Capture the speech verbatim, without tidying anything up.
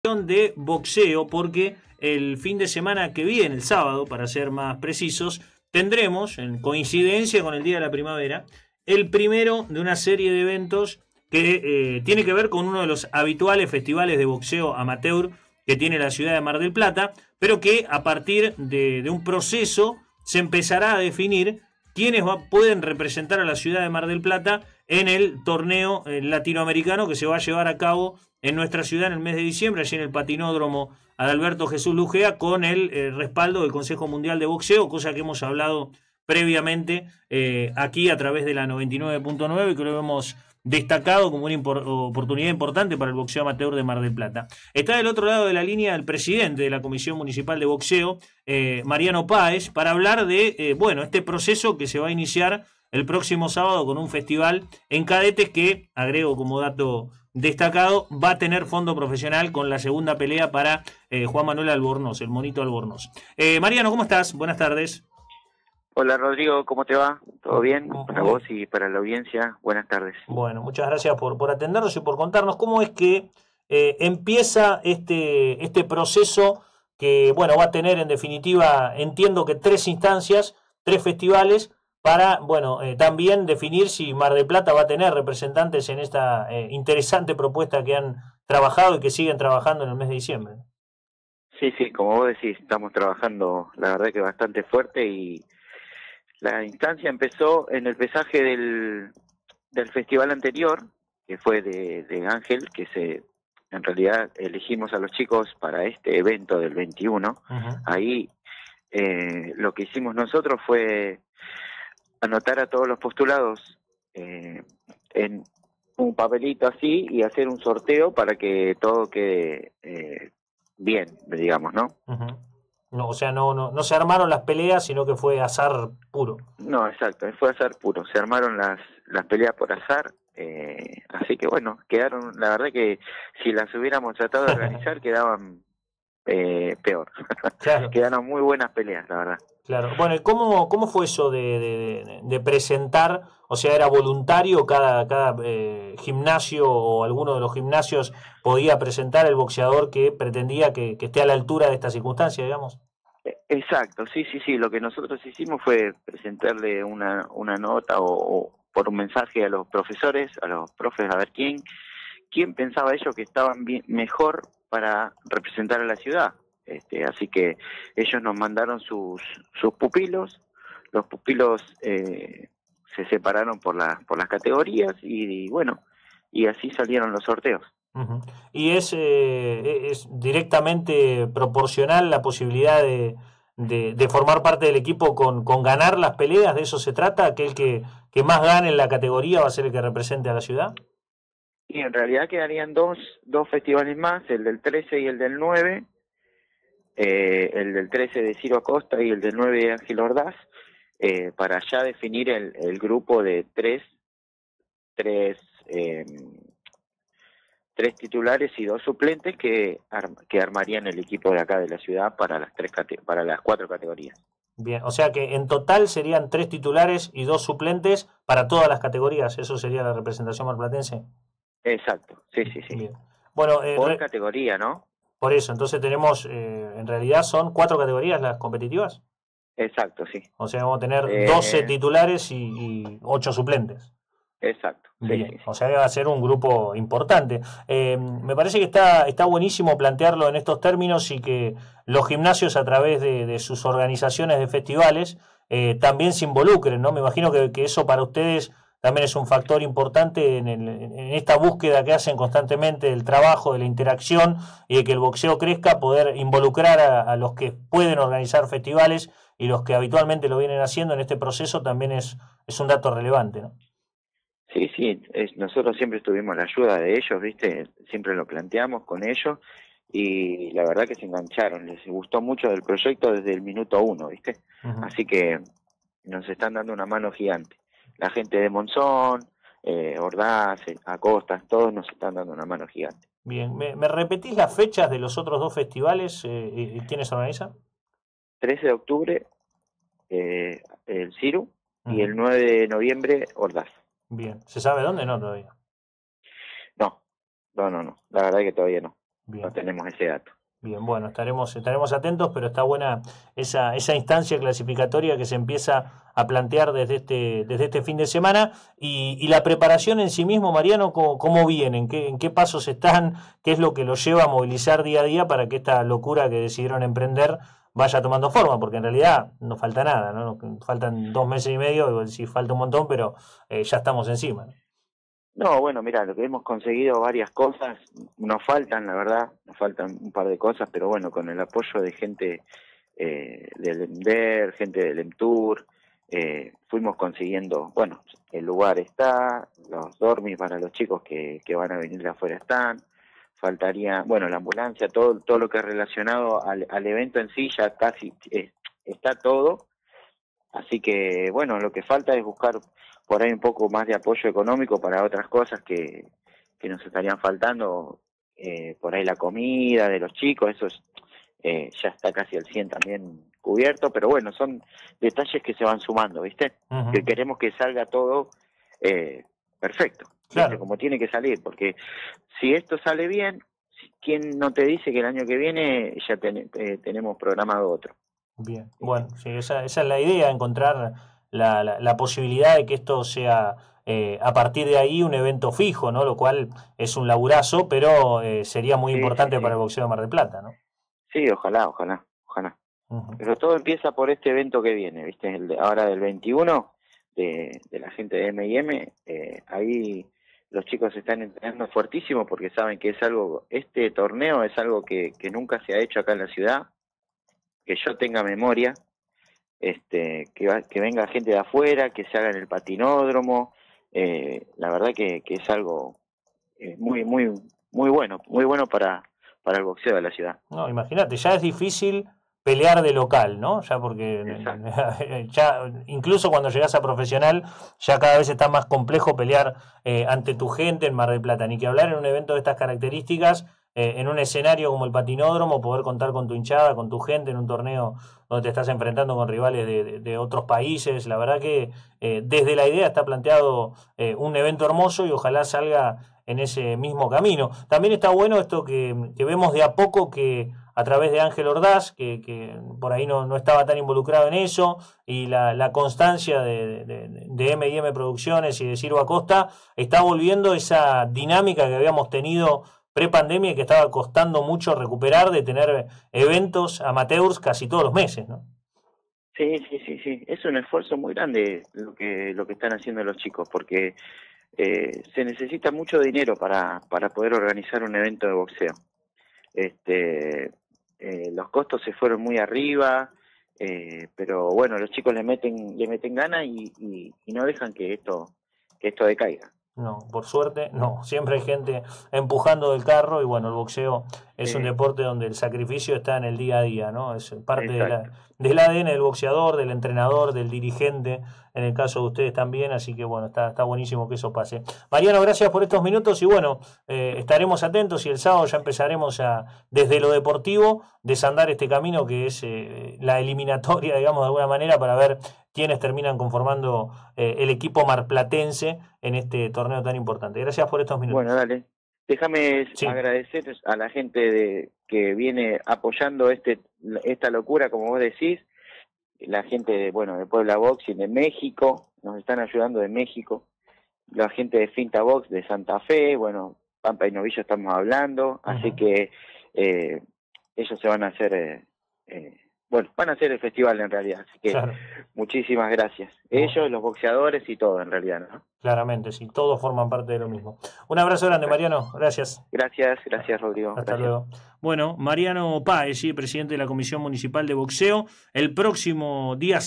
De boxeo, porque el fin de semana que viene, el sábado, para ser más precisos, tendremos, en coincidencia con el Día de la Primavera, el primero de una serie de eventos que eh, tiene que ver con uno de los habituales festivales de boxeo amateur que tiene la ciudad de Mar del Plata, pero que a partir de, de un proceso se empezará a definir quiénes va, pueden representar a la ciudad de Mar del Plata en el torneo eh, latinoamericano que se va a llevar a cabo en nuestra ciudad en el mes de diciembre, allí en el patinódromo Adalberto Jesús Lujea, con el eh, respaldo del Consejo Mundial de Boxeo, cosa que hemos hablado previamente eh, aquí a través de la noventa y nueve punto nueve, que lo hemos destacado como una impor- oportunidad importante para el boxeo amateur de Mar del Plata. Está del otro lado de la línea el presidente de la Comisión Municipal de Boxeo, eh, Mariano Páez, para hablar de eh, bueno, este proceso que se va a iniciar el próximo sábado con un festival en cadetes que, agrego como dato destacado, va a tener fondo profesional con la segunda pelea para eh, Juan Manuel Albornoz, el monito Albornoz. Eh, Mariano, ¿cómo estás? Buenas tardes. Hola Rodrigo, ¿cómo te va? ¿Todo bien? Para vos y para la audiencia, buenas tardes. Bueno, muchas gracias por, por atendernos y por contarnos cómo es que eh, empieza este, este proceso que, bueno, va a tener en definitiva, entiendo que tres instancias, tres festivales, para, bueno, eh, también definir si Mar del Plata va a tener representantes en esta eh, interesante propuesta que han trabajado y que siguen trabajando en el mes de diciembre. Sí, sí, como vos decís, estamos trabajando la verdad que bastante fuerte y la instancia empezó en el pesaje del, del festival anterior, que fue de, de Ángel, que se en realidad elegimos a los chicos para este evento del veintiuno. Uh-huh. Ahí eh, lo que hicimos nosotros fue anotar a todos los postulados eh, en un papelito así y hacer un sorteo para que todo quede eh, bien, digamos, ¿no? Uh-huh. No, o sea, no, no, no se armaron las peleas, sino que fue azar puro. No, exacto, fue azar puro. Se armaron las, las peleas por azar, eh, así que bueno, quedaron, la verdad que si las hubiéramos tratado de organizar, quedaban eh, peor. Claro. Quedaron muy buenas peleas, la verdad. Claro. Bueno, ¿y cómo, cómo fue eso de, de, de presentar? O sea, ¿era voluntario? ¿Cada, cada eh, gimnasio o alguno de los gimnasios podía presentar el boxeador que pretendía que, que esté a la altura de esta circunstancia, digamos? Exacto, sí, sí, sí. Lo que nosotros hicimos fue presentarle una, una nota o, o por un mensaje a los profesores, a los profes, a ver quién, quién pensaba ellos que estaban bien, mejor para representar a la ciudad. Este, así que ellos nos mandaron sus, sus pupilos, los pupilos eh, se separaron por, la, por las categorías y, y bueno, y así salieron los sorteos. Uh-huh. ¿Y es, eh, es directamente proporcional la posibilidad de, de, de formar parte del equipo con, con ganar las peleas? ¿De eso se trata? ¿Aquel que, que más gane en la categoría va a ser el que represente a la ciudad? Y en realidad quedarían dos, dos festivales más, el del trece y el del nueve. Eh, el del trece de Ciro Acosta y el del nueve de Ángel Ordaz, eh, para ya definir el, el grupo de tres, tres, eh, tres titulares y dos suplentes que, arm, que armarían el equipo de acá de la ciudad para las, tres, para las cuatro categorías. Bien, o sea que en total serían tres titulares y dos suplentes para todas las categorías, ¿eso sería la representación marplatense? Exacto, sí, sí, sí. Bien. Bueno, eh, por re... categoría, ¿no? Por eso, entonces tenemos, eh, en realidad son cuatro categorías las competitivas. Exacto, sí. O sea, vamos a tener eh... doce titulares y, y ocho suplentes. Exacto. Bien, sí, sí, sí. O sea, va a ser un grupo importante. Eh, me parece que está, está buenísimo plantearlo en estos términos y que los gimnasios a través de, de sus organizaciones de festivales eh, también se involucren, ¿no? Me imagino que, que eso para ustedes también es un factor importante en, el, en esta búsqueda que hacen constantemente del trabajo, de la interacción y de que el boxeo crezca, poder involucrar a, a los que pueden organizar festivales y los que habitualmente lo vienen haciendo en este proceso también es, es un dato relevante, ¿no? Sí, sí, es, nosotros siempre tuvimos la ayuda de ellos, ¿viste? Siempre lo planteamos con ellos y la verdad que se engancharon, les gustó mucho del proyecto desde el minuto uno, ¿viste? Uh-huh. Así que nos están dando una mano gigante. La gente de Monzón, eh, Ordaz, Acosta, todos nos están dando una mano gigante. Bien, ¿me, me repetís las fechas de los otros dos festivales eh, y quiénes organizan? trece de octubre, eh, el Ciru, uh-huh. Y el nueve de noviembre, Ordaz. Bien, ¿se sabe dónde? No, todavía. No, no, no, no, la verdad que todavía no. Bien. No tenemos ese dato. Bien, bueno, estaremos, estaremos atentos, pero está buena esa, esa instancia clasificatoria que se empieza a plantear desde este, desde este fin de semana. Y, y la preparación en sí mismo, Mariano, ¿cómo, cómo viene? ¿En qué, en qué pasos están? ¿Qué es lo que los lleva a movilizar día a día para que esta locura que decidieron emprender vaya tomando forma? Porque en realidad no falta nada, ¿no? Faltan dos meses y medio, sí falta un montón, pero eh, ya estamos encima, ¿no? No, bueno, mira, lo que hemos conseguido varias cosas, nos faltan, la verdad, nos faltan un par de cosas, pero bueno, con el apoyo de gente eh, del EMDER, gente del EMTUR, eh, fuimos consiguiendo, bueno, el lugar está, los dormis para los chicos que, que van a venir de afuera están, faltaría, bueno, la ambulancia, todo todo lo que es relacionado al, al evento en sí, ya casi eh, está todo, así que, bueno, lo que falta es buscar por ahí un poco más de apoyo económico para otras cosas que, que nos estarían faltando, eh, por ahí la comida de los chicos, eso es, eh, ya está casi al cien también cubierto, pero bueno, son detalles que se van sumando, ¿viste? Uh-huh. Que queremos que salga todo eh, perfecto, claro. Como tiene que salir, porque si esto sale bien, ¿quién no te dice que el año que viene ya ten, eh, tenemos programado otro? Bien, bueno, sí, esa, esa es la idea, encontrar la, la, la posibilidad de que esto sea eh, a partir de ahí un evento fijo, ¿no? Lo cual es un laburazo, pero eh, sería muy sí, importante sí, sí. para el boxeo de Mar del Plata, ¿no? Sí, ojalá, ojalá, ojalá. Uh-huh. Pero todo empieza por este evento que viene, ¿viste? El de, ahora del veintiuno, de, de la gente de M y M, eh, ahí los chicos están entrenando fuertísimo porque saben que es algo, este torneo es algo que, que nunca se ha hecho acá en la ciudad, que yo tenga memoria, este, que, va, que venga gente de afuera, que se haga en el patinódromo, eh, la verdad que, que es algo eh, muy, muy, muy bueno, muy bueno para, para el boxeo de la ciudad. No, imagínate, ya es difícil pelear de local, ¿no? Ya porque ya incluso cuando llegas a profesional ya cada vez está más complejo pelear eh, ante tu gente en Mar del Plata, ni que hablar en un evento de estas características. Eh, en un escenario como el patinódromo, poder contar con tu hinchada, con tu gente en un torneo donde te estás enfrentando con rivales de, de, de otros países. La verdad que eh, desde la idea está planteado eh, un evento hermoso y ojalá salga en ese mismo camino. También está bueno esto que, que vemos de a poco que a través de Ángel Ordaz, que, que por ahí no, no estaba tan involucrado en eso, y la, la constancia de, de, de M y M Producciones y de Ciro Acosta, está volviendo esa dinámica que habíamos tenido pre-pandemia y que estaba costando mucho recuperar, de tener eventos amateurs casi todos los meses, ¿no? Sí, sí, sí, sí. Es un esfuerzo muy grande lo que lo que están haciendo los chicos, porque eh, se necesita mucho dinero para, para poder organizar un evento de boxeo. Este, eh, los costos se fueron muy arriba, eh, pero bueno, los chicos le meten le meten ganas y, y, y no dejan que esto que esto decaiga. No, por suerte, no. Siempre hay gente empujando del carro y bueno, el boxeo es sí. un deporte donde el sacrificio está en el día a día, ¿no? Es parte de la, del A D N del boxeador, del entrenador, del dirigente, en el caso de ustedes también, así que bueno, está, está buenísimo que eso pase. Mariano, gracias por estos minutos y bueno, eh, estaremos atentos y el sábado ya empezaremos a, desde lo deportivo, desandar este camino que es eh, la eliminatoria, digamos, de alguna manera, para ver quiénes terminan conformando eh, el equipo marplatense en este torneo tan importante. Gracias por estos minutos. Bueno, dale. Déjame sí. agradecer a la gente de, que viene apoyando este esta locura, como vos decís, la gente de, bueno, de Puebla Boxing de México, nos están ayudando de México, la gente de Finta Box de Santa Fe, bueno, Pampa y Novillo estamos hablando, uh-huh. así que eh, ellos se van a hacer... Eh, eh, Bueno, van a hacer el festival en realidad, así que claro. muchísimas gracias. Ellos, los boxeadores y todo en realidad, ¿no? Claramente, sí, todos forman parte de lo mismo. Un abrazo grande, Mariano, gracias. Gracias, gracias Rodrigo. Hasta gracias. luego. Bueno, Mariano Páez, sí, presidente de la Comisión Municipal de Boxeo, el próximo día